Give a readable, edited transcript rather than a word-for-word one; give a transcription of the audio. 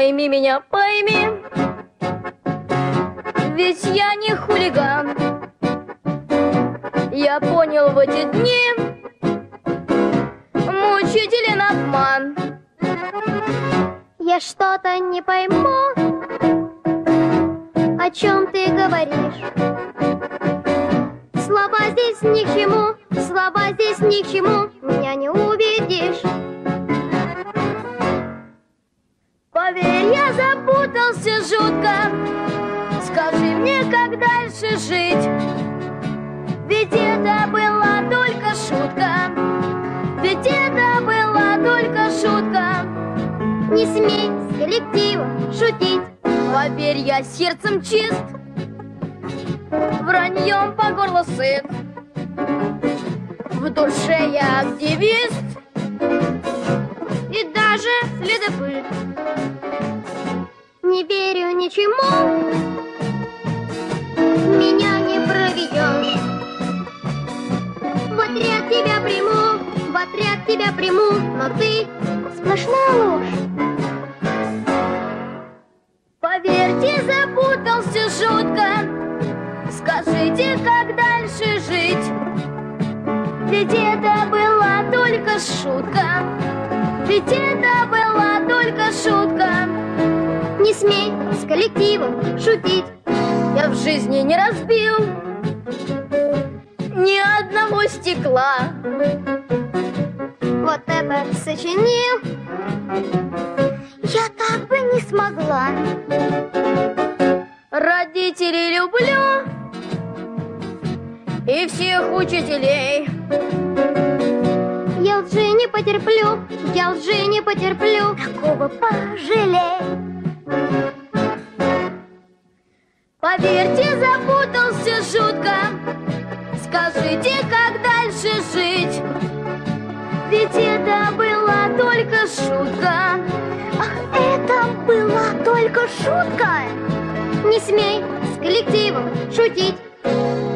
Пойми меня, пойми, ведь я не хулиган. Я понял в эти дни мучителен обман. Я что-то не пойму, о чем ты говоришь. Слова здесь ни к чему, слова здесь ни к чему, меня не убедишь. Поверь, я запутался жутко. Скажи мне, как дальше жить? Ведь это была только шутка. Ведь это была только шутка. Не смей с коллективом шутить. Поверь, я сердцем чист, враньем по горло сыт. В душе я активист и даже следопыт. Не верю ничему, меня не проведешь. В отряд тебя приму, в отряд тебя приму, но ты сплошная ложь. Поверьте, запутался жутко. Скажите, как дальше жить? Ведь это была только шутка. Ведь это была только шутка. Не смей с коллективом шутить. Я в жизни не разбил ни одного стекла. Вот это сочинил я так бы не смогла. Родителей люблю и всех учителей. Я лжи не потерплю, я лжи не потерплю. Такого пожалей. Поверьте, запутался жутко. Скажите, как дальше жить? Ведь это была только шутка. Ах, это была только шутка. Не смей с коллективом шутить.